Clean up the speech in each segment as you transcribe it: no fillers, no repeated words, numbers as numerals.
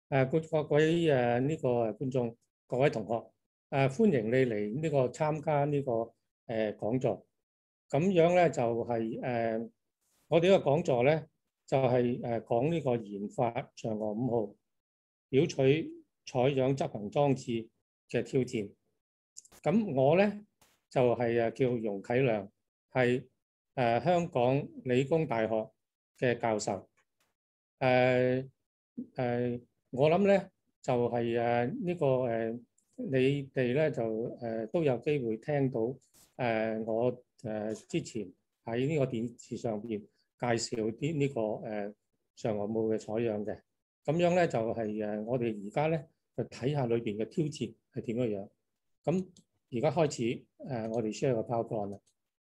各位呢個觀眾，各位同學，歡迎你嚟呢個參加呢個講座。咁樣咧就係我哋呢個講座咧就係講呢個研發嫦娥5號表取採樣執行裝置嘅挑戰。咁我咧就係叫容啟亮，係香港理工大學嘅教授。我諗咧就係呢個你哋咧就都有機會聽到我之前喺呢個電視上邊介紹啲呢個嫦娥5號嘅採樣嘅。咁樣咧就係我哋而家咧就睇下裏邊嘅挑戰係點樣樣。咁而家開始我哋 share 個 PowerPoint啦。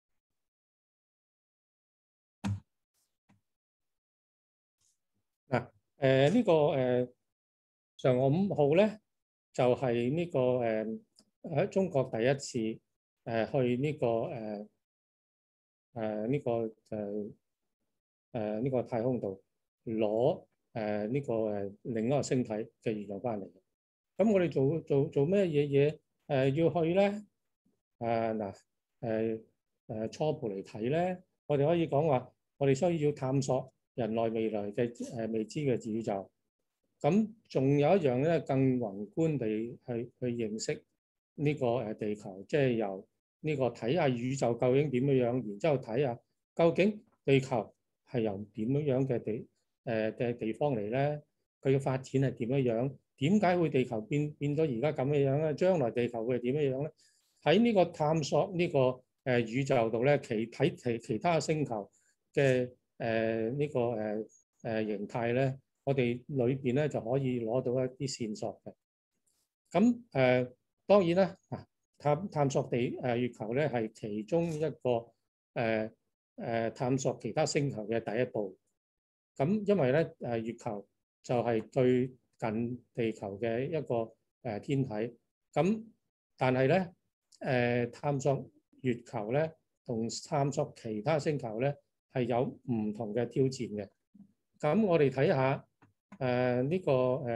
嗱呢個嫦娥5號咧就係呢個喺中國第一次去呢個呢個太空度攞呢個另一個星體嘅現象翻嚟。咁我哋做咩嘢要去咧？初步嚟睇咧，我哋可以講話，我哋需要探索人類未來嘅未知嘅宇宙。咁仲有一樣咧，更宏觀地去認識呢個地球，即係由呢個睇下宇宙究竟點樣樣，然之後睇下究竟地球係由點樣嘅地方嚟咧？佢嘅發展係點樣樣？點解會地球變咗而家咁嘅樣咧？將來地球會係點樣樣咧？喺呢個探索呢個宇宙度咧，其他星球嘅呢個形態咧，我哋裏邊咧就可以攞到一啲線索嘅。咁當然啦，探索月球咧係其中一個探索其他星球嘅第一步。咁因為咧月球就係最近地球嘅一個天體。咁但係咧探索月球咧同探索其他星球咧係有唔同嘅挑戰嘅。咁我哋睇下呢個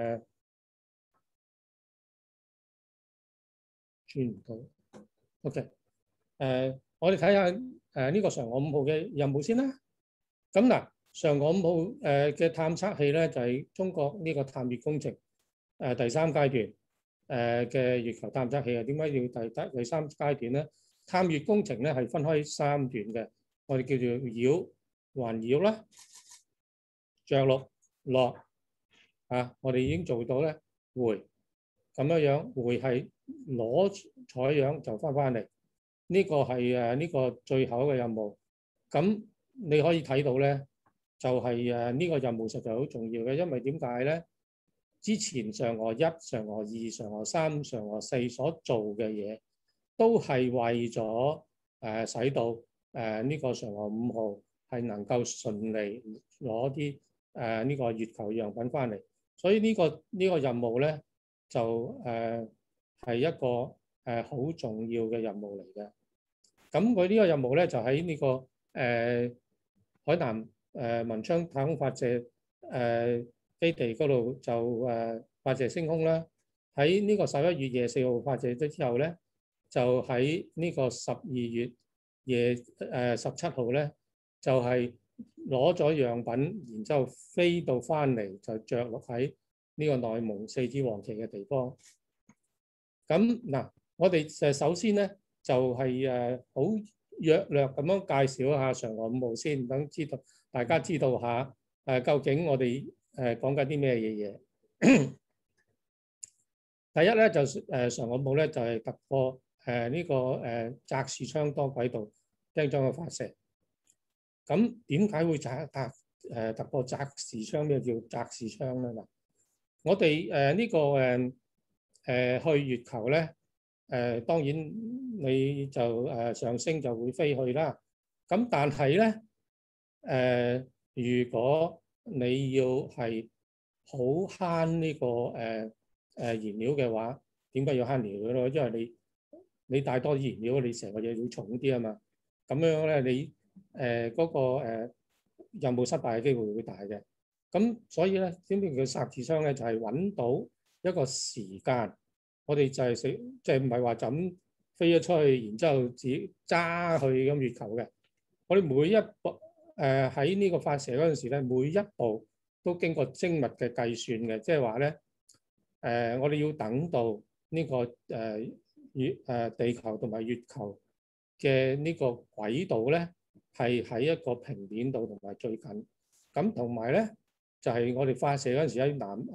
轉唔到 ，OK 我哋睇下呢個嫦娥5號嘅任務先啦。咁嗱，嫦娥5號嘅探測器咧就係中國呢個探月工程第3階段嘅月球探測器啊。點解要第3階段咧？探月工程咧係分開3段嘅，我哋叫做繞、環繞啦、着陸、落我哋已經做到咧回咁樣，回係攞採樣就翻嚟。呢個係呢個最後嘅任務。咁你可以睇到咧，就係呢個任務實在好重要嘅，因為點解咧？之前嫦娥1、嫦娥2、嫦娥3、嫦娥4所做嘅嘢，都係為咗使到呢個嫦娥5號係能夠順利攞啲呢個月球樣品翻嚟。所以呢個任務咧就係一個好重要嘅任務嚟嘅。咁佢呢個任務咧就喺呢個海南文昌太空發射基地嗰度就發射升空啦。喺呢個11月24號發射咗之後咧，就喺呢個12月17號咧就係攞咗樣品，然之後飛到翻嚟就着落喺呢個內蒙4子王旗嘅地方。咁嗱，我哋首先咧就係好約略咁樣介紹一下嫦娥5號先，等大家知道下究竟我哋講緊啲咩嘢。第一咧就嫦娥5號咧就係突破呢個擲視窗多軌道釘裝嘅發射。咁點解會突破擲視窗？咩叫擲視窗咧？嗱，我哋呢個去月球咧當然你就上升就會飛去啦。咁但係咧如果你要係好慳呢個燃料嘅話，點解要慳燃料咯？因為你帶多啲燃料，你成個嘢會重啲啊嘛。咁樣咧，你嗰個任務失敗嘅機會會大嘅。 咁所以咧，點解叫霎字窗咧？就係揾到一個時間，我哋就係即係唔係話就咁飛咗出去，然之後自己揸去咁月球嘅。我哋每一步喺呢個發射嗰陣時咧，每一步都經過精密嘅計算嘅，即係話咧我哋要等到呢個地球同埋月球嘅呢個軌道咧係喺一個平面度同埋最近。咁同埋咧就係我哋發射嗰陣時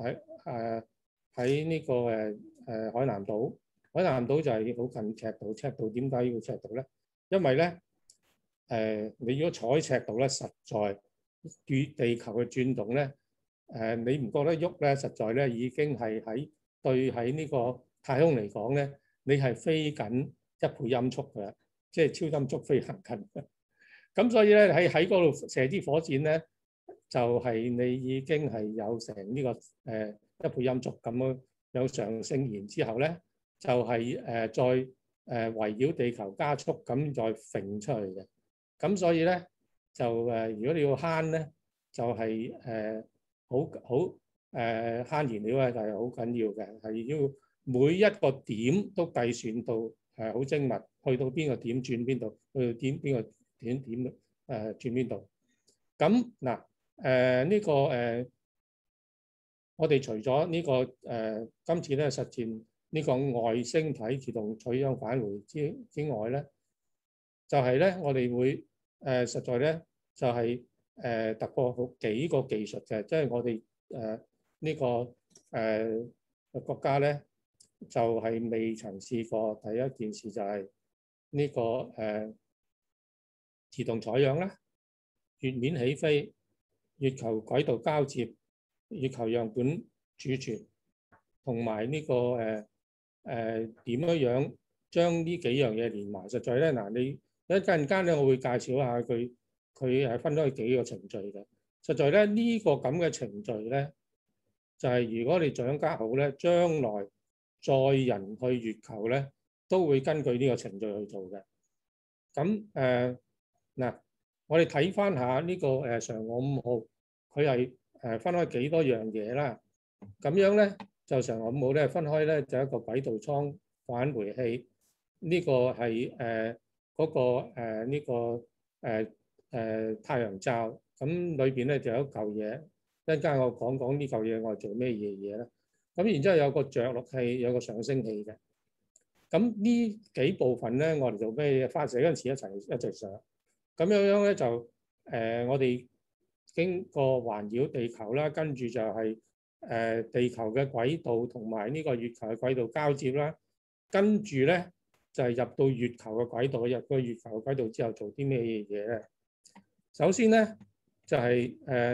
喺呢個海南島，海南島就係好近赤道。赤道點解要赤道咧？因為咧你如果坐喺赤道咧，實在與地球嘅轉動咧你唔覺得喐咧，實在咧已經係喺呢個太空嚟講咧，你係飛緊一倍音速㗎，即係超音速飛行緊。咁所以咧喺嗰度射啲火箭咧，就係你已經係有成呢個一倍音速咁樣有上升，然之後咧就係再圍繞地球加速咁再揈出去嘅。咁所以咧就如果你要慳咧，就係好慳燃料咧，就係好緊要嘅，係要每一個點都計算到好精密，去到邊個點轉邊度，去到邊個點轉邊度。咁嗱呢個我哋除咗呢個今次咧實踐呢個外星體自動取樣返回之外咧，就係咧我哋會實在咧就係突破好幾個技術嘅，即係我哋呢個國家咧就係未曾試過。第一件事就係呢個自動採樣啦，月面起飛、月球軌道交接、月球樣本儲存，同埋呢個點樣將呢幾樣嘢連埋。實在咧嗱，你一陣間咧我會介紹下佢係分咗幾個程序嘅。實在咧呢個咁嘅程序咧，就係如果你掌握好咧，將來載人去月球咧，都會根據呢個程序去做嘅。咁嗱，我哋睇翻下呢個嫦娥5號，佢係分開幾多樣嘢啦。咁樣咧就嫦娥5號咧分開咧就一個軌道艙、返回器，呢個係嗰個呢個太陽罩。咁裏邊咧就有一嚿嘢，一陣間我講呢嚿嘢我係做咩嘢啦。咁然之後有個着陸器，有個上升器嘅。咁呢幾部分咧，我哋做咩發射嗰陣時一齊上。咁樣咧就我哋經過環繞地球啦，跟住就係地球嘅軌道同埋呢個月球嘅軌道交接啦，跟住咧就係入到月球嘅軌道，入到月球嘅軌道之後做啲咩嘢咧？首先咧就係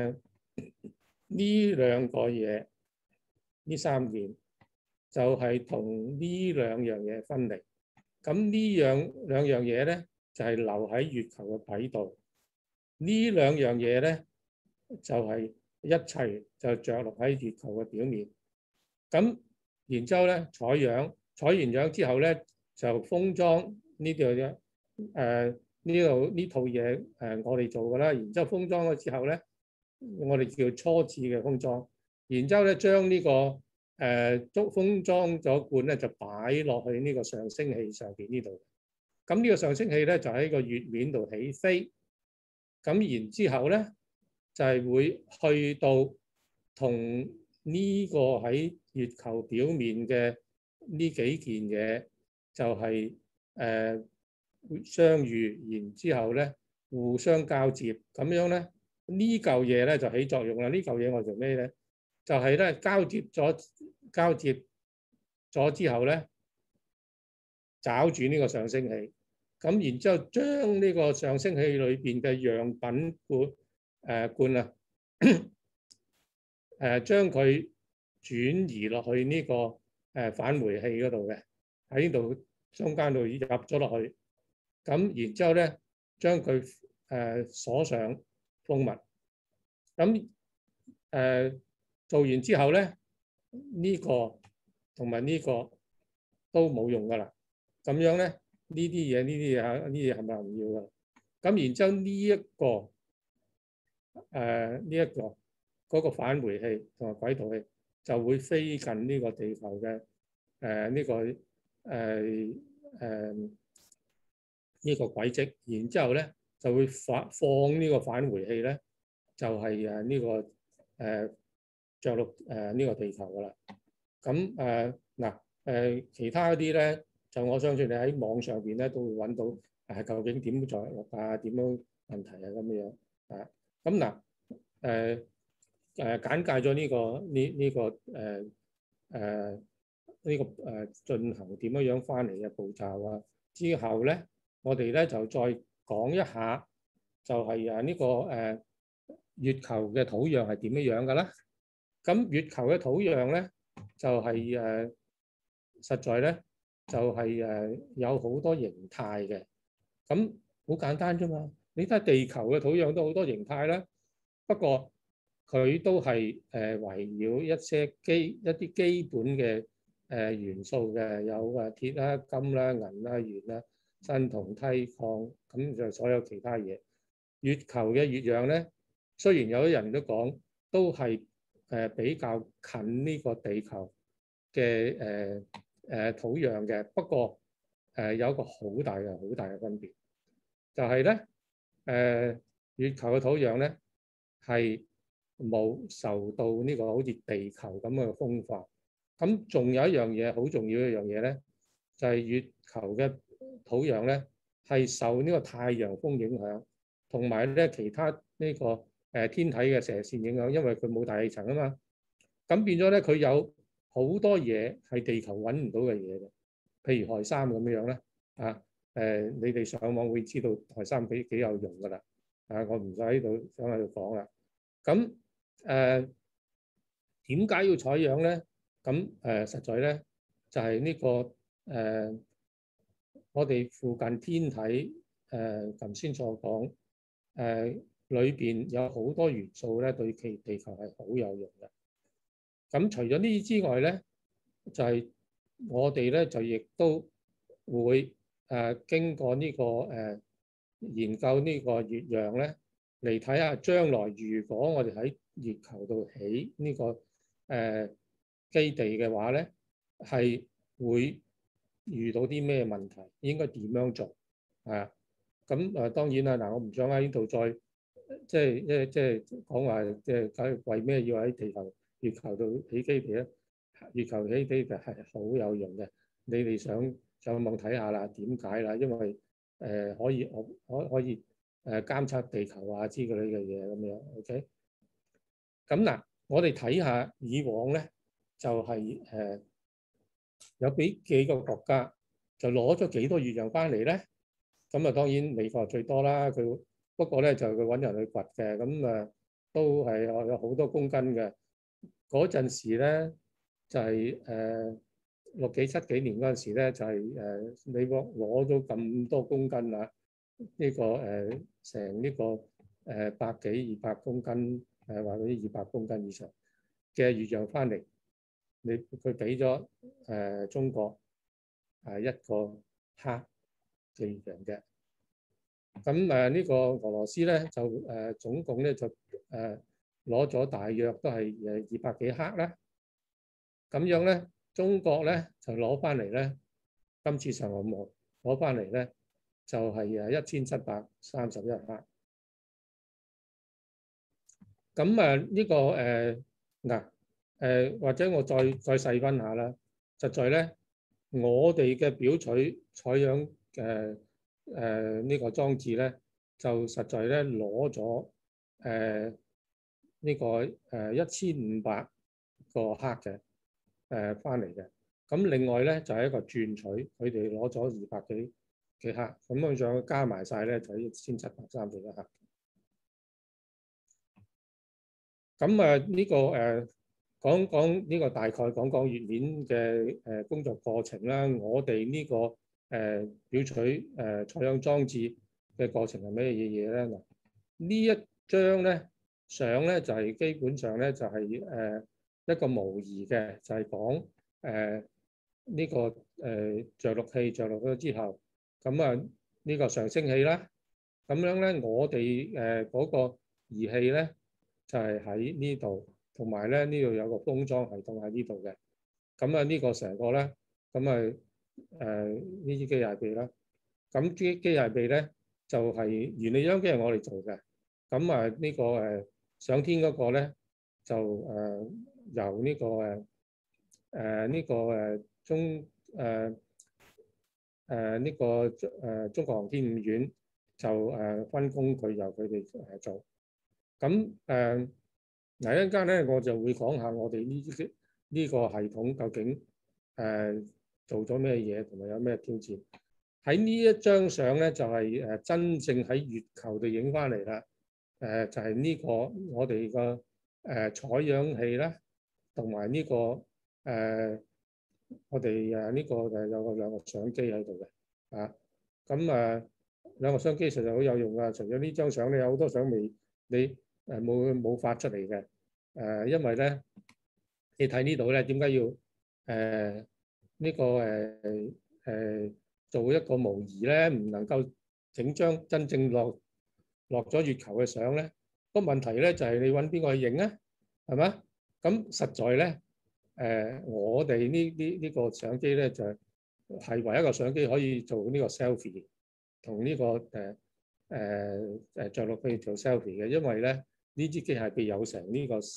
呢兩個嘢，呢三件就係同呢兩樣嘢分離。咁呢兩樣嘢咧就係留喺月球嘅軌道，呢兩樣嘢咧就係一齊就着陸喺月球嘅表面。咁然之後咧採樣，採完樣之後咧就封裝呢度嘅呢套嘢我哋做㗎啦。然之後封裝咗之後咧，我哋叫初次嘅封裝。然之後咧將呢個封裝咗罐咧就擺落去呢個上升器上邊呢度。咁呢個上升器咧就喺個月面度起飛。咁然之後咧就係會去到同呢個喺月球表面嘅呢幾件嘢就係相遇，然之後咧互相交接。咁樣咧呢嚿嘢咧就起作用啦。呢嚿嘢我做咩咧？就係咧交接咗之後咧，找住呢個上升器，咁然之後將呢個上升器裏邊嘅樣品罐將佢轉移落去呢個返回器嗰度嘅，喺呢度中間度入咗落去。咁然之後咧將佢鎖上封密。咁做完之後咧，呢個同埋呢個都冇用噶啦。咁樣咧，呢啲嘢係咪唔要噶？咁然之後呢一個嗰個返回器同埋軌道器就會飛近呢個地球嘅呢個呢個軌跡，然之後咧就會放呢個返回器咧，就係呢個着陸呢個地球噶啦。咁其他嗰啲咧，就我相信你喺網上邊咧都會揾到究竟點着陸啊，點樣問題啊咁樣啊。咁簡介咗呢個進行點樣翻嚟嘅步驟啊。之後咧，我哋咧就再講一下，就係呢個月球嘅土壤係點樣㗎啦。咁月球嘅土壤咧，就係實在咧，就係有好多形態嘅。咁好簡單啫嘛。你睇地球嘅土壤都好多形態啦，不過佢都係圍繞一啲基本嘅元素嘅，有鐵啦、金啦、銀啦、鉛啦、鋅銅鈦礦，咁就所有其他嘢。月球嘅月壤咧，雖然有啲人都講都係比較近呢個地球嘅土壤嘅，不過有一個好大嘅分別，就係咧月球嘅土壤咧係冇受到呢個好似地球咁嘅風化。咁仲有一樣嘢好重要一樣嘢咧，就係月球嘅土壤咧係受呢個太陽風影響，同埋咧其他呢個天體嘅射線影響，因為佢冇大氣層啊嘛。咁變咗咧，佢有好多嘢係地球揾唔到嘅嘢嘅，譬如氦三咁樣咧你哋上網會知道氦三幾有用噶啦。我唔使喺度講啦。咁點解要採樣咧？咁實在咧就係呢個我哋附近天體頭先所講裏邊有好多元素咧，對地球係好有用嘅。咁除咗呢啲之外咧，就係我哋咧就亦都會經過呢個研究呢個月壤咧，嚟睇下將來如果我哋喺月球度起呢個基地嘅話咧，係會遇到啲咩問題，應該點樣做啊？咁當然啦，我唔想喺呢度再即係講話即係為咩要喺月球度起基地咧？月球起基地係好有用嘅，你哋上網睇下啦，點解啦？因為可以監測地球啊之類嘅嘢咁樣 ，OK？ 咁我哋睇下以往咧，就係有幾個國家就攞咗幾多月壤翻嚟咧？咁當然美國最多啦，不過咧就佢揾人去掘嘅，咁都係有好多公斤嘅。嗰陣時咧就係六幾七幾年嗰陣時咧，就係美國攞咗咁多公斤啊！呢個成呢個百幾200公斤或者200公斤以上嘅月壤翻嚟，佢俾咗中國一個克嘅月壤嘅。咁呢個俄羅斯咧就總共咧就攞咗大約都係200幾克啦。咁樣咧，中國咧就攞翻嚟咧，今次上岸攞翻嚟咧就係1731克。咁呢個或者我再細分下啦。實在咧，我哋嘅表取採樣呢個裝置咧，就實在咧攞咗呢個1500個克嘅翻嚟嘅。咁另外咧就係一個轉取，佢哋攞咗200幾克，咁樣上加埋晒咧就係1731克。咁呢個講呢個大概講月面嘅工作過程啦。我哋呢個表取採樣裝置嘅過程係咩嘢咧？嗱，呢一張咧相咧就係基本上咧就係一個模擬嘅，就係講呢個着陸器着陸咗之後，咁呢個上升器啦，咁樣咧我哋嗰個儀器咧就係喺呢度，同埋咧呢度有個封裝系統喺呢度嘅。咁啊呢個成個咧，咁啊呢啲機械臂啦。咁機械臂咧就係原理張機係我哋做嘅。咁啊呢個上天嗰個咧就由呢個呢個中中國航天五院就分工佢由佢哋做。咁嗱一陣間咧我就會講下我哋呢個系統究竟做咗咩嘢，同埋有咩挑戰。喺呢一張相咧就係真正喺月球度影翻嚟啦。就係呢個我哋個採樣器啦，同埋呢個我哋呢個有兩個相機喺度嘅啊。咁兩個相機實在好有用噶。除咗呢張相咧，有好多相未你冇發出嚟嘅。因為咧你睇呢度咧，點解要呢個做一個模擬咧？唔能夠整張真正落咗月球嘅相咧？個問題咧就係你揾邊個去影啊？係嘛？咁實在咧我哋呢個相機咧就係唯一一個相機可以做呢個 selfie 同呢個着陸器做 selfie 嘅。因為咧呢支機械臂有成呢個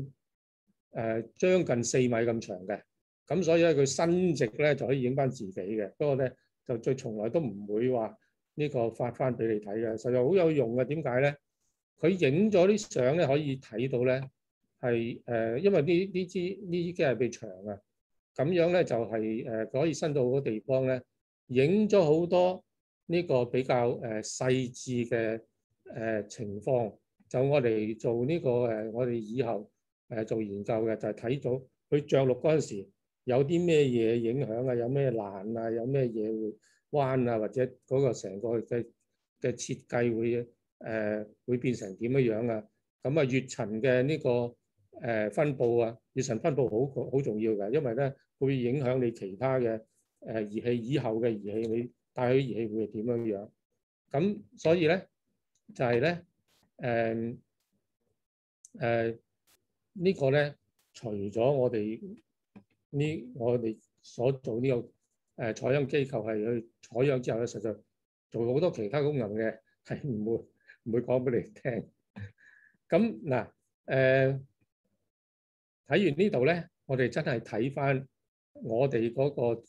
將近4米咁長嘅，咁所以咧佢伸直咧就可以影翻自己嘅。不過咧就最從來都唔會話呢個發翻俾你睇嘅，實在好有用嘅。點解咧？佢影咗啲相咧可以睇到咧係因為呢支機械臂長啊，咁樣咧就係可以伸到好多地方咧，影咗好多呢個比較細緻嘅情況。就我哋做呢個我哋以後做研究嘅就係睇到佢着陸嗰陣時有啲咩嘢影響啊，有咩爛啊，有咩嘢會彎啊，或者嗰個成個嘅設計會變成點樣樣啊？咁啊月塵嘅呢個分佈啊，月塵分佈好重要嘅，因為咧會影響你其他嘅儀器，以後嘅儀器你帶去儀器會係點樣樣。咁所以咧就係咧呢個咧，除咗我哋所做呢個採樣機構係去採樣之後咧，實在做好多其他功能嘅，係唔會講俾你聽。咁嗱睇完呢度咧，我哋真係睇翻我哋嗰個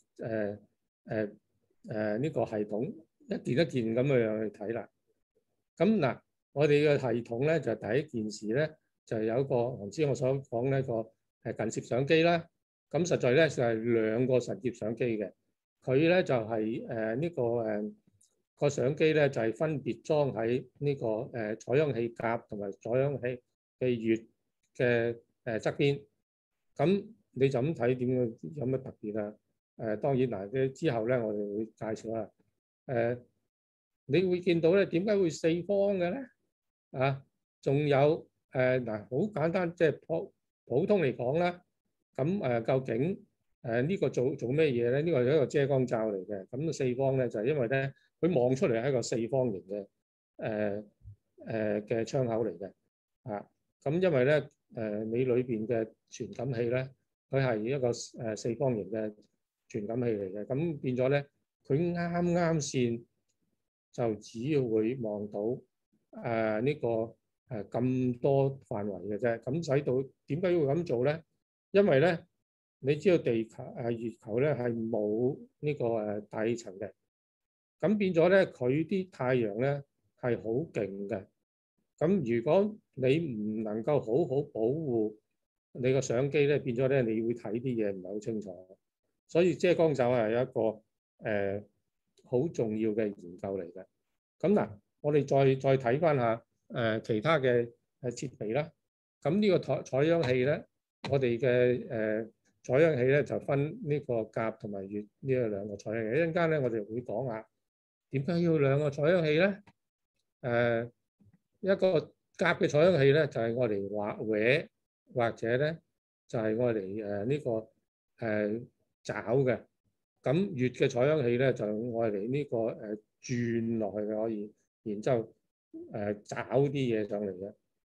呢個系統一件一件咁樣去睇啦。咁嗱，我哋嘅系統咧就第一件事咧就有一個頭先我所講呢個近攝相機啦。咁實在咧就係2個實攝相機嘅，佢咧就係呢個相機咧就係分別裝喺呢個採樣器甲同埋採樣器嘅月嘅側邊。咁你就咁睇點樣有乜特別啊？當然嗱，之後咧我哋會介紹啦。你會見到咧點解會4方嘅咧？啊，仲有嗱，好簡單，即係普通嚟講啦。咁究竟呢個做咩嘢咧？呢個係一個遮光罩嚟嘅。咁4方咧就係因為咧佢望出嚟係一個4方形嘅嘅窗口嚟嘅。咁因為咧你裏邊嘅傳感器咧，佢係一個4方形嘅傳感器嚟嘅。咁變咗咧，佢啱線就只要會望到呢個咁多範圍嘅啫。咁使到點解要咁做咧？因為咧你知道地球月球咧係冇呢個大氣層嘅。咁變咗咧佢啲太陽咧係好勁嘅。咁如果你唔能夠好好保護你個相機咧，變咗咧你會睇啲嘢唔係好清楚。所以遮光罩係一個好重要嘅研究嚟嘅。咁嗱，我哋再睇翻下其他嘅設備啦。咁呢個採樣器咧，我哋嘅採樣器咧就分呢個甲同埋月呢2個採樣器。一陣間咧我哋會講下點解要2個採樣器咧？一個甲嘅採樣器咧就係我嚟畫或者咧就係我嚟呢個找嘅。咁月嘅採樣器咧就我嚟呢個轉落去嘅，可以然之後找啲嘢上嚟嘅。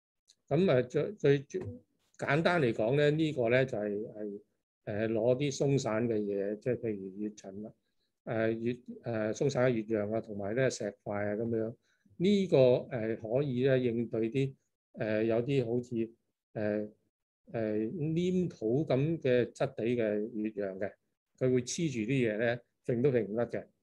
咁最簡單嚟講咧，呢個咧就係攞啲鬆散嘅嘢，即係譬如乙塵啊、鬆散嘅乙樣啊，同埋咧石塊啊咁樣。呢個可以咧應對啲有啲好似黏土咁嘅質地嘅乙樣嘅，佢會黐住啲嘢咧，揈都揈唔甩嘅。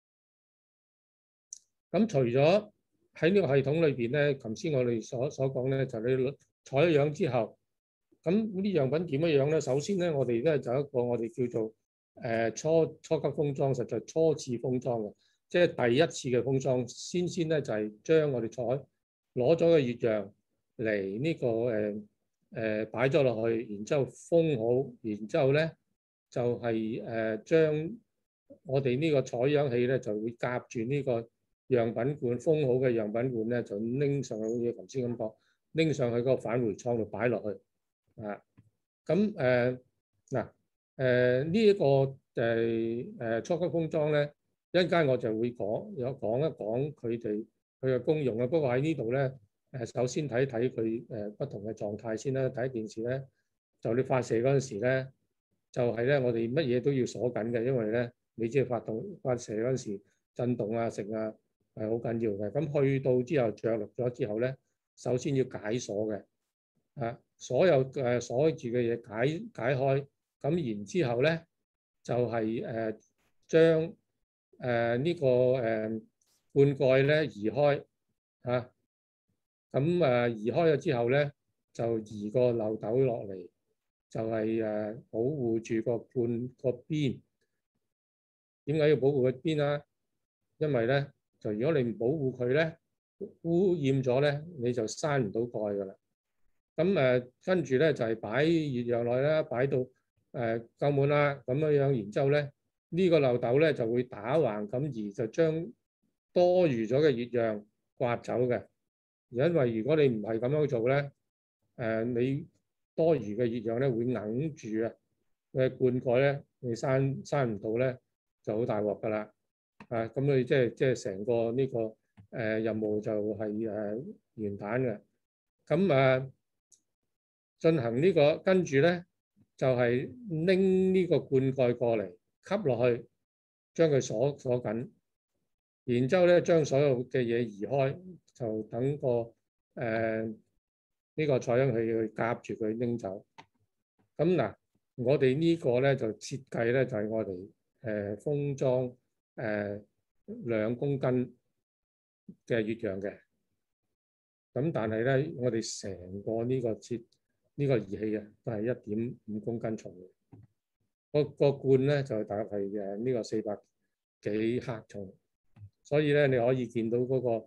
咁除咗喺呢個系統裏邊咧，頭先我哋所講咧，就係你採咗樣之後，咁呢啲樣品點樣樣咧？首先咧，我哋咧就一個我哋叫做初級封裝，實在初次封裝嘅，即係第一次嘅封裝。先咧就係將我哋攞咗嘅乙樣嚟呢個擺咗落去，然之後封好，然之後咧就係將我哋呢個採樣器咧就會夾住呢個樣品罐，封好嘅樣品罐咧就拎上去，好似頭先咁講，拎上去嗰個返回倉度擺落去啊。咁嗱呢一個初級封裝咧，一陣間我就會講一講佢嘅功用啊。不過喺呢度咧首先睇睇佢不同嘅狀態先啦。第一件事咧，就你發射嗰陣時咧，就係咧我哋乜嘢都要鎖緊嘅，因為咧你知發射嗰陣時震動啊、成啊係好緊要嘅。咁去到之後着陸咗之後咧，首先要解鎖嘅啊，所有鎖住嘅嘢解開，咁然之後咧就係將呢個罐蓋咧移開嚇，咁移開咗之後咧就移個漏斗落嚟，就係保護住個罐個邊。點解要保護個邊啊？因為咧就如果你唔保護佢咧，污染咗咧，你就閂唔到蓋㗎啦。咁跟住咧就係擺乙樣落去啦，擺到夠滿啦咁樣，然之後咧呢個漏斗咧就會打橫咁移，就將多餘咗嘅乙樣刮走嘅。因為如果你唔係咁樣做咧，你多餘嘅乙樣咧會硬住啊嘅罐蓋咧，你閂唔到咧就好大鑊㗎啦。咁你即係成個呢個任務就係完蛋嘅。咁進行呢個跟住咧就係拎呢個罐蓋過嚟吸落去，將佢鎖緊，然之後咧將所有嘅嘢移開，就等個呢個採樣器去夾住佢拎走。咁嗱，我哋呢個咧就設計咧就係我哋封裝2公斤嘅乙樣嘅。咁但係咧，我哋成個呢個儀器啊，都係1.5公斤重嘅。個罐咧就大概係呢個400幾克重，所以咧你可以見到嗰個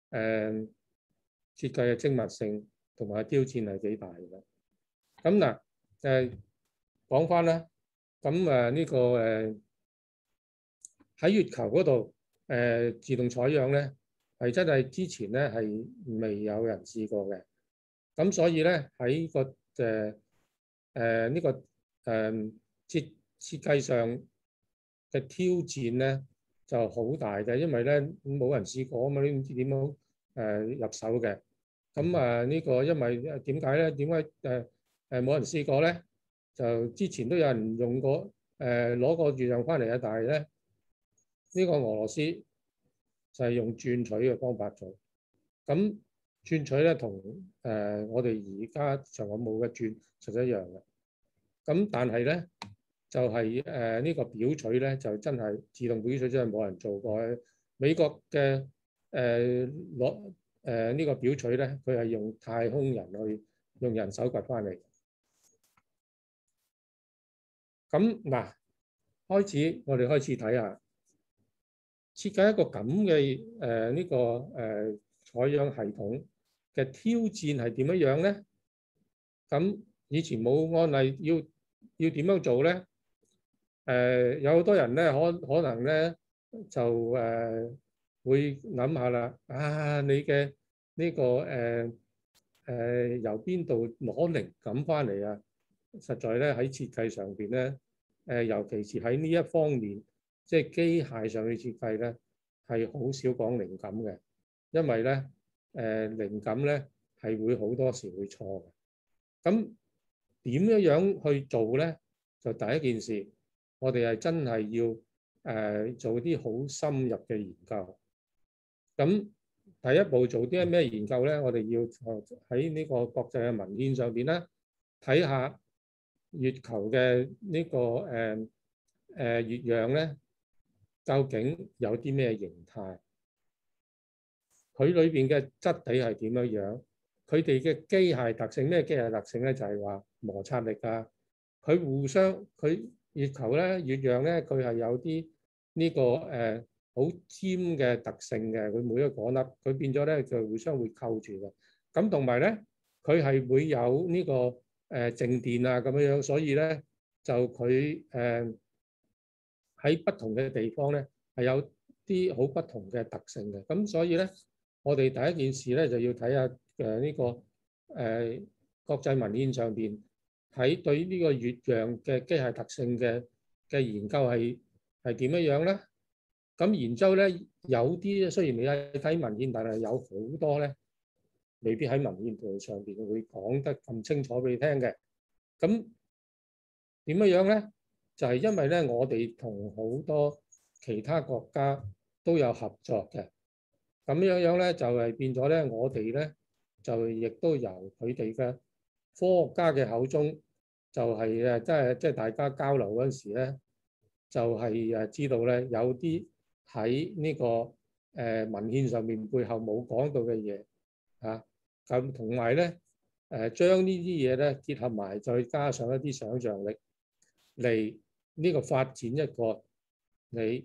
設計嘅精密性同埋挑戰係幾大嘅。咁嗱講翻啦，咁呢個喺月球嗰度自動採樣咧，係真係之前咧係未有人試過嘅。咁所以咧喺個呢個設計上嘅挑戰咧就好大嘅，因為咧冇人試過啊嘛，你唔知點樣入手嘅。咁呢個因為點解咧？點解冇人試過咧？就之前都有人用過攞個乙樣翻嚟啊，但係咧呢個俄羅斯就係用鑽取嘅方法做。咁鑽取咧同我哋而家長項目嘅鑽實際一樣嘅。咁但係咧就係呢個表取咧就真係自動表取真係冇人做過。美國嘅攞呢個表取咧，佢係用太空人去用人手掘翻嚟。咁嗱，我哋開始睇下設計一個咁嘅呢個採樣系統嘅挑戰係點樣咧？咁以前冇案例要點樣做咧？有好多人咧可能咧就會諗下啦。你嘅呢個由邊度攞靈感翻嚟啊？實在咧喺設計上邊咧，尤其是喺呢一方面，即係機械上嘅設計咧，係好少講靈感嘅，因為咧靈感咧係會好多時會錯嘅。咁點樣去做咧？就第一件事，我哋係真係要做啲好深入嘅研究。咁第一步做啲咩研究咧？我哋要喺呢個國際嘅文獻上邊咧，睇下月球嘅呢個月壤咧，究竟有啲咩形態？佢裏邊嘅質地係點樣樣？佢哋嘅機械特性，咩機械特性咧？就係話摩擦力啊。佢互相，佢月球咧、月壤咧，佢係有啲呢個好尖嘅特性嘅。佢每一個顆粒，佢變咗咧就互相會扣住嘅。咁同埋咧，佢係會有呢個靜電啊咁樣樣，所以咧就佢喺不同嘅地方咧係有啲好不同嘅特性嘅。咁所以咧，我哋第一件事咧就要睇下呢個國際文獻上邊喺對呢個月壤嘅機械特性嘅研究係點樣樣咧？咁然之後咧，有啲雖然你睇文獻，但係有好多咧未必喺文獻上邊會講得咁清楚俾你聽嘅。咁點樣樣咧？就係因為咧，我哋同好多其他國家都有合作嘅。咁樣樣咧，就係變咗咧，我哋咧就亦都由佢哋嘅科學家嘅口中，就係即係大家交流嗰陣時咧，就係知道咧有啲喺呢個文獻上面背後冇講到嘅嘢啊。咁同埋咧將呢啲嘢咧結合埋，再加上一啲想像力嚟呢個發展一個你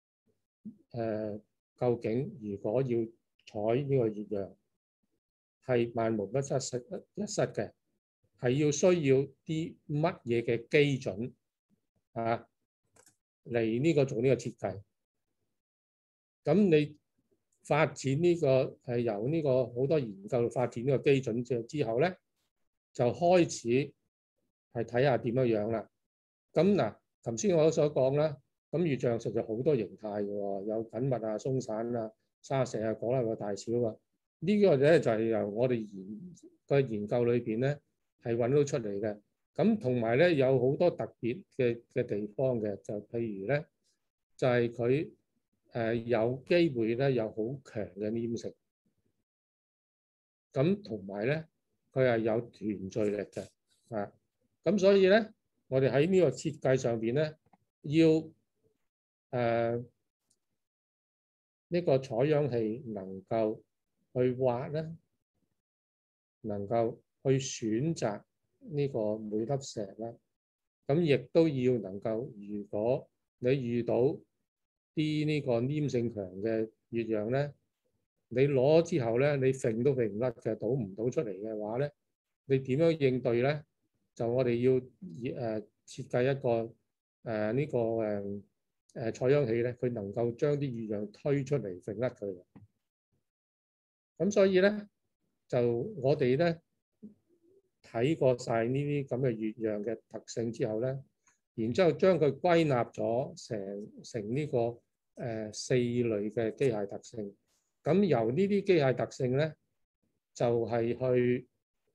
究竟如果要採呢個月壤係萬無一失嘅，係要需要啲乜嘢嘅基準啊嚟呢個做呢個設計？咁你發展呢個係由呢個好多研究發展呢個基準之後咧，就開始係睇下點樣樣啦。咁嗱，頭先我所講啦，咁月壤實在好多形態嘅喎，有緊密啊、鬆散啊、沙石啊、果粒嘅大小啊。呢個咧就係由我哋研究裏邊咧係揾到出嚟嘅。咁同埋咧有好多特別嘅地方嘅，就譬如咧就係佢有機會咧有好強嘅黏性。咁同埋咧佢係有團聚力嘅啊。咁所以咧我哋喺呢個設計上邊咧要呢個採樣器能夠去挖咧，能夠去選擇呢個每粒石咧，咁亦都要能夠，如果你遇到啲呢個黏性強嘅月壤咧，你攞之後咧，你揈都揈唔甩嘅，倒唔到出嚟嘅話咧，你點樣應對咧？就我哋要設計一個呢個採樣器咧，佢能夠將啲月壤推出嚟揈甩佢。咁所以咧，就我哋咧睇過晒呢啲咁嘅月壤嘅特性之後咧，然之後將佢歸納咗成呢個4類嘅機械特性。咁由呢啲機械特性咧，就係去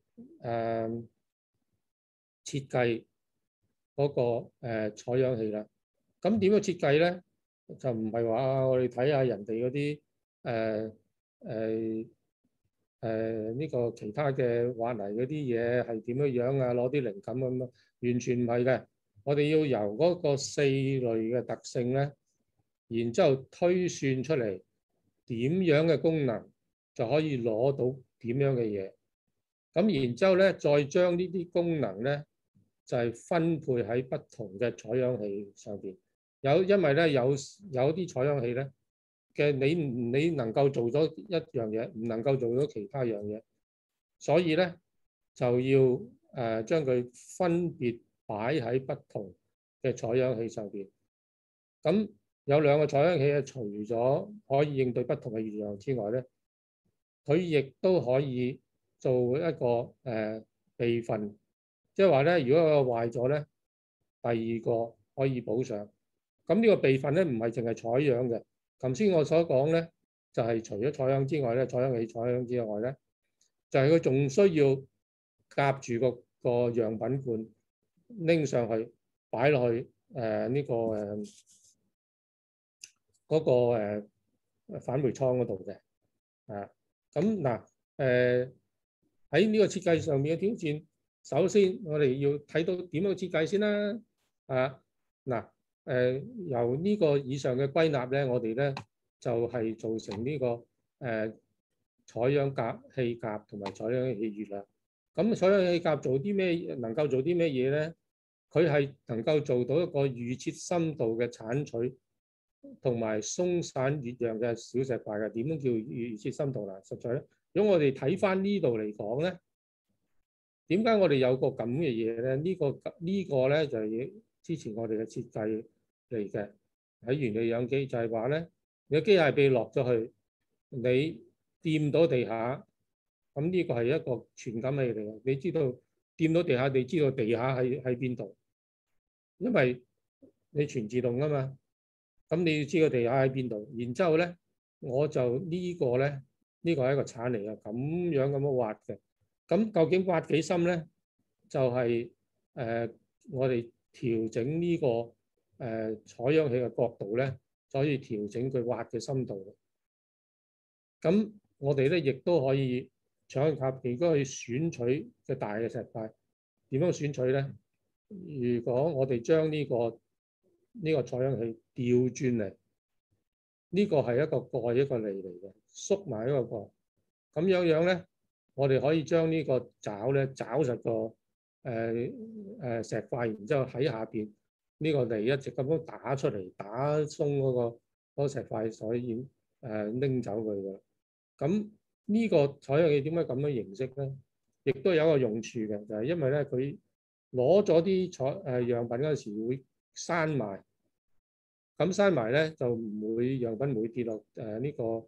設計嗰個採樣器啦。咁點樣設計咧？就唔係話我哋睇下人哋嗰啲呢個其他嘅挖泥嗰啲嘢係點樣樣啊？攞啲靈感咁咯，完全唔係嘅。我哋要由嗰個4類嘅特性咧，然之後推算出嚟點樣嘅功能就可以攞到點樣嘅嘢。咁然之後咧，再將呢啲功能咧就係分配喺不同嘅採樣器上邊。因為咧有啲採樣器咧嘅你能夠做咗一樣嘢，唔能夠做咗其他樣嘢，所以咧就要將佢分別擺喺不同嘅採樣器上邊。咁有2個採樣器咧，除咗可以應對不同嘅月壤之外咧，佢亦都可以做一個備份，即係話咧，如果個壞咗咧，第2個可以補上。咁呢個備份咧唔係淨係採樣嘅。頭先我所講咧，就係除咗採樣之外咧，採樣器採樣之外咧， 就係佢仲需要夾住個樣品罐拎上去擺落去呢個嗰個返回艙嗰度嘅啊。咁嗱喺呢個設計上面嘅挑戰，首先我哋要睇到點樣設計先啦。啊嗱由呢個以上嘅歸納咧，我哋咧就係做成呢個採樣夾氣夾同埋採樣氣穴啦。咁採樣氣夾做啲咩？能夠做啲咩嘢咧？佢係能夠做到一個預設深度嘅剷取同埋鬆散越樣嘅小石塊嘅。點樣叫預設深度啦？實在咧，如果我哋睇翻呢度嚟講咧，點解我哋有個咁嘅嘢咧？呢個咧就係之前我哋嘅設計嚟嘅。喺原理氧機就係話咧，你個機械臂落咗去，你掂到地下，咁呢個係一個傳感器嚟嘅。你知道掂到地下，你知道地下喺邊度，因為你全自動啊嘛。咁你要知道地下喺邊度，然之後咧，我就呢個咧，呢個係一個鏟嚟嘅，咁樣咁樣挖嘅。咁究竟挖幾深咧？就係我哋調整呢個採樣器嘅角度咧，就可以調整佢挖嘅深度。咁我哋咧亦都可以採樣夾，如果去選取嘅大嘅石塊，點樣選取咧？如果我哋將呢個採樣器調轉嚟，呢個係一個蓋一個脷嚟嘅，縮埋一個蓋，咁樣咧，我哋可以將呢個爪咧抓實個石塊，然之後喺下邊呢個脷一直咁樣打出嚟，打鬆嗰個石塊，所以拎走佢嘅。咁呢個採樣器點解咁樣形式咧？亦都有一個用處嘅，就係因為咧佢攞咗啲樣品嗰陣時會閂埋，咁閂埋咧就唔會樣品唔會跌落呢個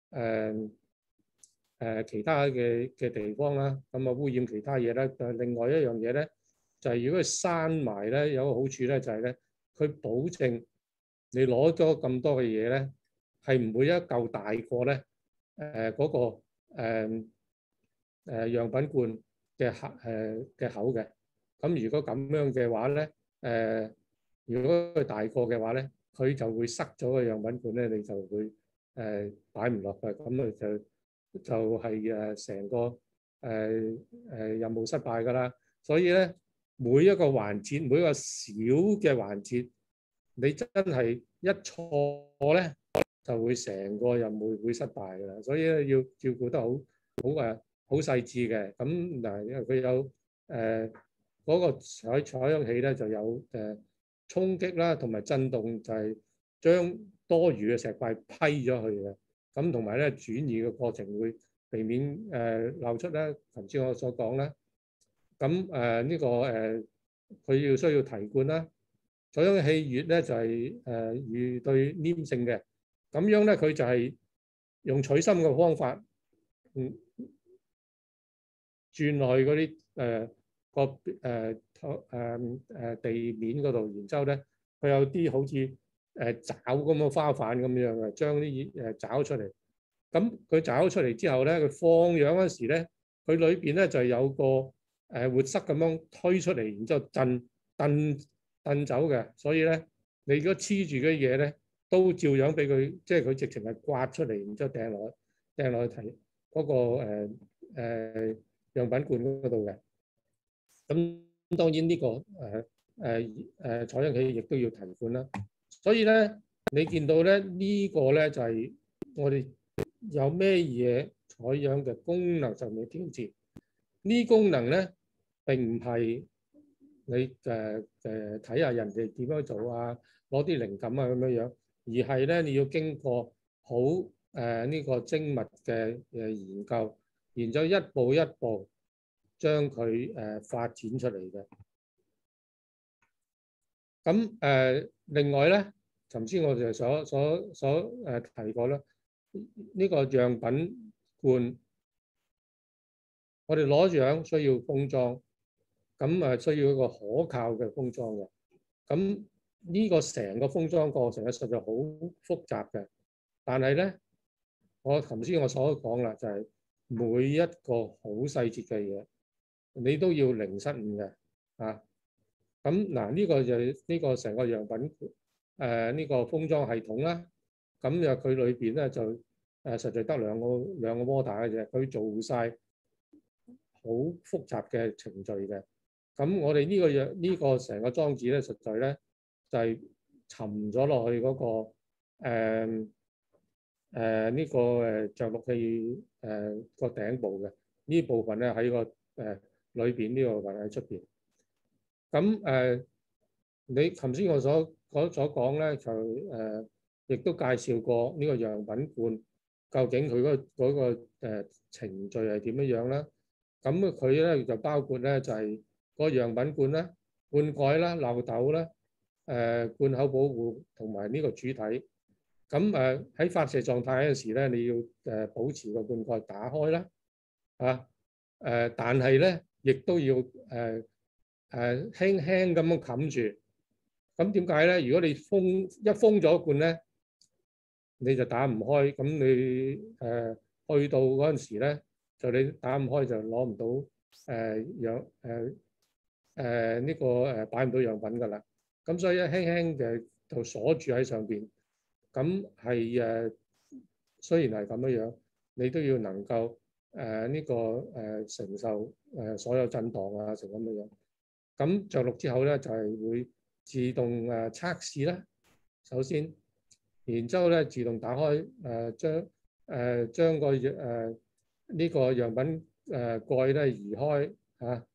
其他嘅地方啦，咁啊污染其他嘢啦。另外一樣嘢咧，就係如果佢閂埋咧，有個好處咧，就係咧佢保證你攞咗咁多嘅嘢咧，係唔會一嚿大過咧嗰個樣品罐嘅口嘅。咁如果咁樣嘅話咧，如果佢大個嘅話咧，佢就會塞咗個樣品罐咧，你就會擺唔落去，咁啊就係成個任務失敗㗎啦。所以咧，每一個環節，每一個小嘅環節，你真係一錯咧，就會成個任務會失敗㗎啦。所以咧要照顧得好細緻嘅。咁嗱，因為佢有嗰個採樣器咧，就有衝擊啦，同埋震動，就係將多餘嘅石塊批咗去嘅。咁同埋咧轉移嘅過程會避免漏出咧。頭先我所講啦，咁呢個佢需要提罐啦。採樣器穴咧就係預對黏性嘅，咁樣咧佢就係用取芯嘅方法，轉落去嗰啲地面嗰度，然之後咧佢有啲好似爪咁嘅花瓣咁樣嘅，將啲爪出嚟。咁佢爪出嚟之後咧，佢放樣嗰時咧，佢裏邊咧就有個活塞咁樣推出嚟，然之後蹬走嘅。所以咧，你如果黐住嘅嘢咧，都照樣俾佢，即係佢直情係刮出嚟，然之後掟落去睇嗰個樣品罐嗰度嘅。咁當然呢個採樣器亦都要提罐啦。所以咧，你見到咧呢個咧就係我哋有咩嘢採樣嘅功能上面挑戰。呢功能咧並唔係你睇下人哋點樣做啊，攞啲靈感啊咁樣樣，而係咧你要經過好呢個精密嘅研究一步一步將佢發展出嚟嘅。咁另外咧，頭先我哋所提過啦，呢個樣品罐，我哋攞樣需要封裝，咁需要一個可靠嘅封裝嘅。咁呢個成個封裝過程咧，實在好複雜嘅。但係咧，我頭先我所講啦，就係每一個好細節嘅嘢，你都要零失誤嘅啊。咁嗱，呢個就係呢個成個樣品呢個封裝系統啦。咁就佢裏邊咧就實在得兩個摩打嘅啫，佢做晒好複雜嘅程序嘅。咁我哋呢個成個裝置咧，實在咧就係沉咗落去嗰個呢個着陸器個頂部嘅呢部分咧，喺個裏邊呢個部分喺出邊。咁你頭先我所講咧，就亦都介紹過呢個樣品罐究竟佢嗰個程序係點樣樣啦。咁佢咧就包括咧就係個樣品罐啦、罐蓋啦、漏斗啦、罐口保護同埋呢個主體。咁喺發射狀態嗰陣時咧，你要保持個罐蓋打開啦，但係咧亦都要輕輕咁樣冚住。咁點解咧？如果你一封咗罐咧，你就打唔開。咁你去到嗰陣時咧，就你打唔開就攞唔到呢個擺唔到樣品㗎啦。咁所以輕輕就鎖住喺上邊。咁係雖然係咁樣樣，你都要能夠呢個承受所有震盪啊，成咁樣樣。咁着陸之後咧，就係會自動測試啦。首先，然之後咧自動打開將個呢個樣品蓋咧移開嚇，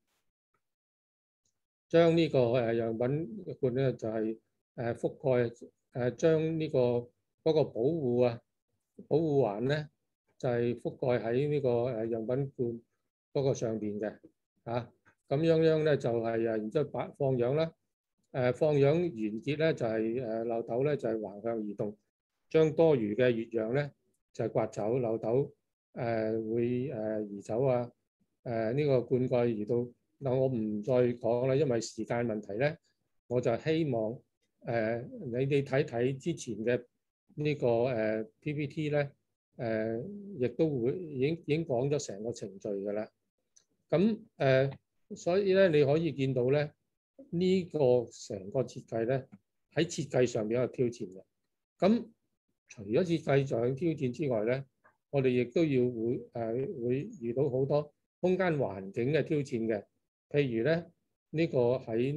將呢個樣品罐咧就係覆蓋將呢個嗰個保護環咧就係覆蓋喺呢個樣品罐嗰個上邊嘅嚇。咁樣咧就係然之後放樣啦。放樣完結咧就係漏斗咧就係橫向移動，將多餘嘅乙樣咧就係刮走，漏斗會移走啊。呢個罐蓋移到嗱，我唔再講啦，因為時間問題咧，我就希望你哋睇睇之前嘅呢個PPT 咧，亦都會已經講咗成個程序㗎啦。咁所以咧你可以見到咧。呢個成個設計咧喺設計上面有挑戰嘅。咁除咗設計上嘅挑戰之外咧，我哋亦都要會遇到好多空間環境嘅挑戰嘅。譬如咧呢個喺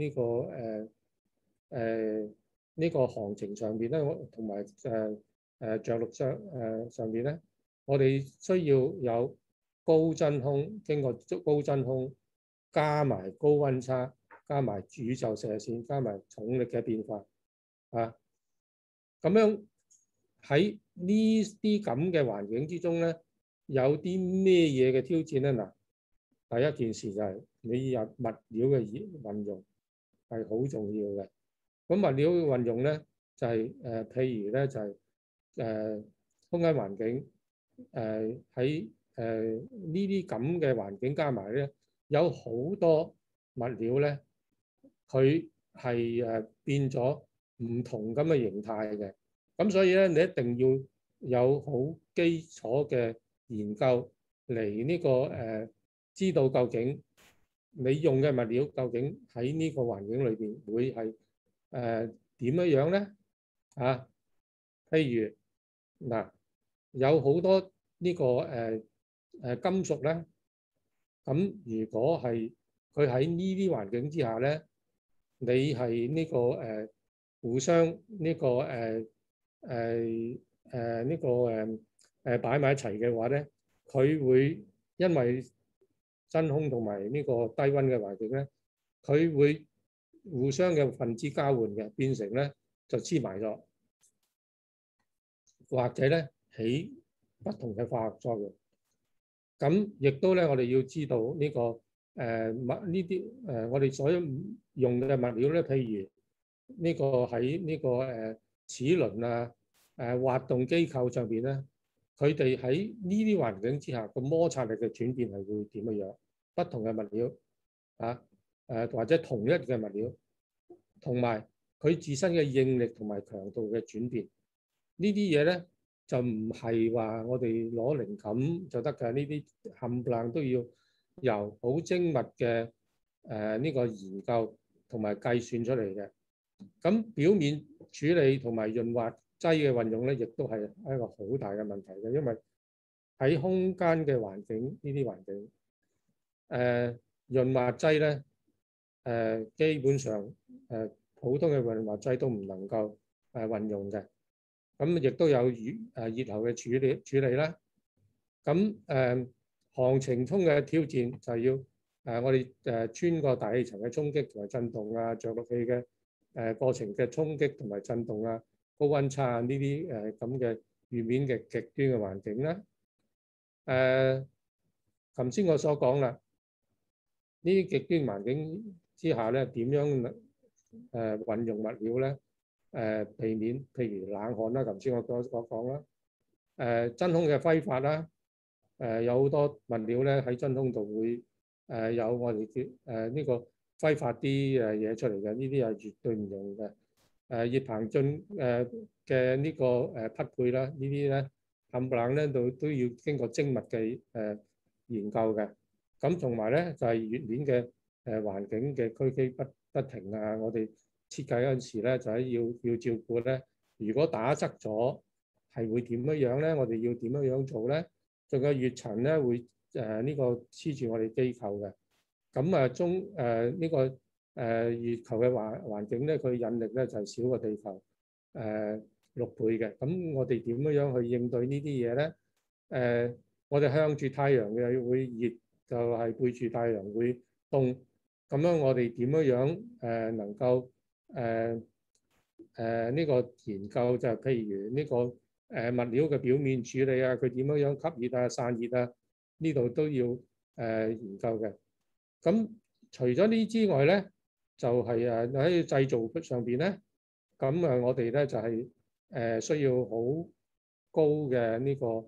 呢個航程上邊咧，同埋着陸上邊咧，我哋需要有高真空，經過高真空加埋高溫差。加埋宇宙射線，加埋重力嘅變化啊！咁樣喺呢啲咁嘅環境之中咧，有啲咩嘢嘅挑戰咧？嗱，第一件事就係你入物料嘅運用係好重要嘅。咁物料嘅運用咧，就係譬如咧就係空間環境喺呢啲咁嘅環境加埋咧，有好多物料咧。佢係變咗唔同咁嘅形態嘅，咁所以咧你一定要有好基礎嘅研究嚟呢個知道究竟你用嘅物料究竟喺呢個環境裏邊會係點樣樣咧啊？譬如嗱，有好多呢個金屬咧，咁如果係佢喺呢啲環境之下咧。你係呢個互相呢個呢個擺埋一齊嘅話咧，佢會因為真空同埋呢個低溫嘅環境咧，佢會互相嘅分子交換嘅，變成咧就黐埋咗，或者咧起不同嘅化學作用。咁亦都咧，我哋要知道呢個呢啲我哋所用嘅物料咧，譬如呢個喺呢個齒輪啊、滑動機構上邊咧，佢哋喺呢啲環境之下個摩擦力嘅轉變係會點樣？不同嘅物料或者同一嘅物料，同埋佢自身嘅應力同埋強度嘅轉變，呢啲嘢咧就唔係話我哋攞靈感就得㗎，呢啲冚唪唥都要由好精密嘅呢個研究同埋計算出嚟嘅。咁表面處理同埋潤滑劑嘅運用咧，亦都係一個好大嘅問題嘅，因為喺空間嘅環境呢啲環境，潤滑劑咧基本上普通嘅潤滑劑都唔能夠運用嘅。咁亦都有熱喉嘅處理啦。咁航程中嘅挑戰就係要我哋穿過大氣層嘅衝擊同埋震動啊，着陸器嘅過程嘅衝擊同埋震動啊，高溫差啊呢啲咁嘅遇面嘅極端嘅環境啦。頭先我所講啦，呢啲極端環境之下咧，點樣運用物料咧？避免譬如冷汗啦，頭先我講啦，真空嘅揮發啦，有好多物料咧喺真空度會有我哋叫呢個揮發啲嘢出嚟嘅，呢啲係絕對唔用嘅。熱膨進嘅呢個匹配啦，呢啲咧冚唪唥咧都要經過精密嘅研究嘅。咁同埋咧就係月面嘅環境嘅區區不停啊，我哋設計嗰陣時咧就係要照顧咧，如果打側咗係會點樣咧？我哋要點樣做咧？仲有月塵咧會呢個黐住我哋機構嘅。咁呢個月球嘅環境咧，佢引力咧就係少過地球6倍嘅。咁我哋點樣去應對呢啲嘢咧？我哋向住太陽嘅會熱，就係背住太陽會凍。咁樣我哋點樣能夠呢個研究就係譬如呢個物料嘅表面處理啊，佢點樣吸熱啊、散熱啊，呢度都要研究嘅。咁除咗呢之外咧，就係喺製造上邊咧，咁我哋咧就係需要好高嘅呢個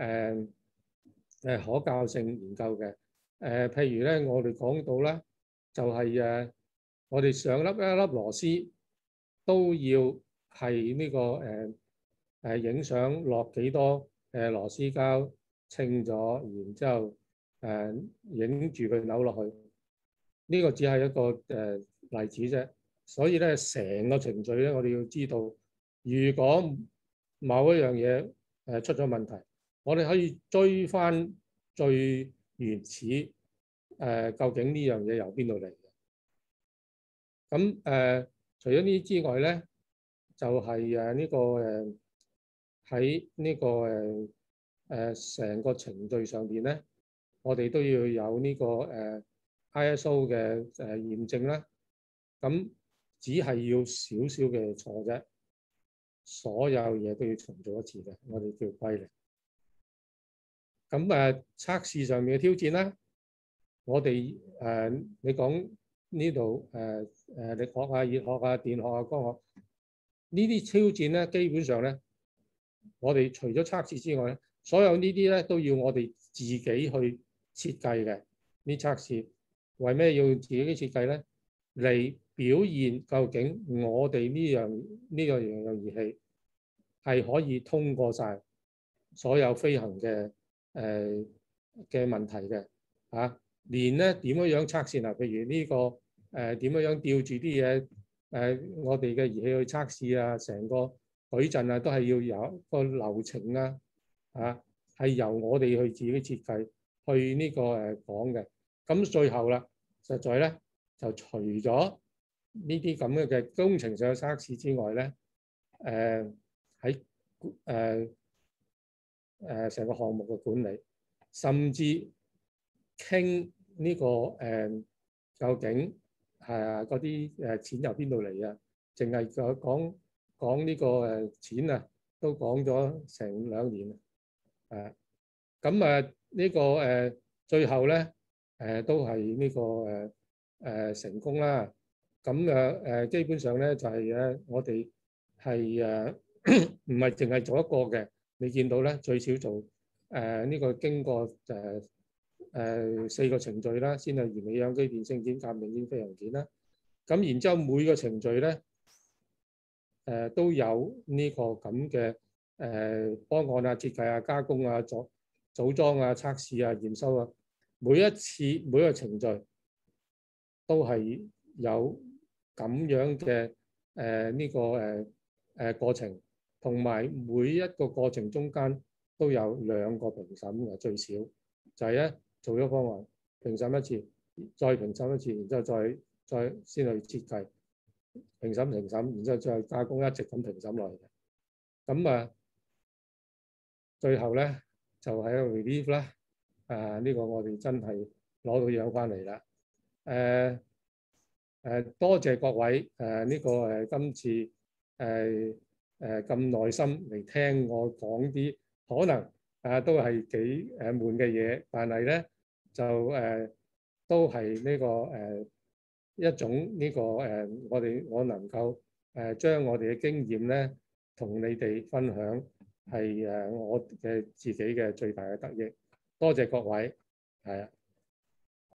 可靠性研究嘅。譬如咧，我哋講到啦，就係我哋上一粒螺絲都要係呢個影相落幾多螺絲膠稱咗，然之後影住佢扭落去。呢個只係一個例子啫。所以咧，成個程序咧，我哋要知道，如果某一樣嘢出咗問題，我哋可以追翻最原始究竟呢樣嘢由邊度嚟嘅。咁除咗呢之外咧，就係呢個喺呢個成個程序上邊咧，我哋都要有呢個ISO 嘅驗證啦。咁只係要少少嘅錯啫，所有嘢都要重做一次嘅，我哋叫歸零。咁測試上面嘅挑戰啦，我哋你講呢度力學啊、熱學啊、電學啊、光學呢啲挑戰咧，基本上咧，我哋除咗測試之外咧，所有呢啲咧都要我哋自己去設計嘅。呢測試為咩要自己設計咧？嚟表現究竟我哋呢樣儀器係可以通過晒所有飛行嘅問題嘅嚇。連咧點樣測試啊？譬如呢個點樣吊住啲嘢我哋嘅儀器去測試啊，成個舉陣啊都係要有個流程啊嚇，係由我哋去自己設計去呢個講嘅。咁最後啦，實在咧就除咗呢啲咁嘅工程上嘅測試之外咧，喺成個項目嘅管理，甚至傾呢個究竟嗰啲錢由邊度嚟啊？淨係講呢個錢啊，都講咗成2年啊！咁呢個最後咧都係呢個成功啦。咁基本上咧就係我哋係唔係淨係做一個嘅。你見到咧最少做呢個經過4個程序啦，先係原理氧機電性件、革命件、飛行件啦。咁然之後每個程序咧都有呢個咁嘅方案啊、設計啊、加工啊、組裝啊、測試啊、驗收啊，每一次每一個程序都係有咁樣嘅呢個過程，同埋每一個過程中間都有2個評審嘅最少，就係咧做咗方案評審一次，再評審一次，然之後再先去設計評審，然之後再加工，一直咁評審落嚟嘅。咁啊，最後咧就係一個 relief 啦。呢個我哋真係攞到樣翻嚟啦。多謝各位呢個今次咁耐心嚟聽我講啲可能都係幾悶嘅嘢，但係咧就都係呢個一種呢個我能夠將我哋嘅經驗咧同你哋分享，係我嘅自己嘅最大嘅得益。多謝各位，係啊。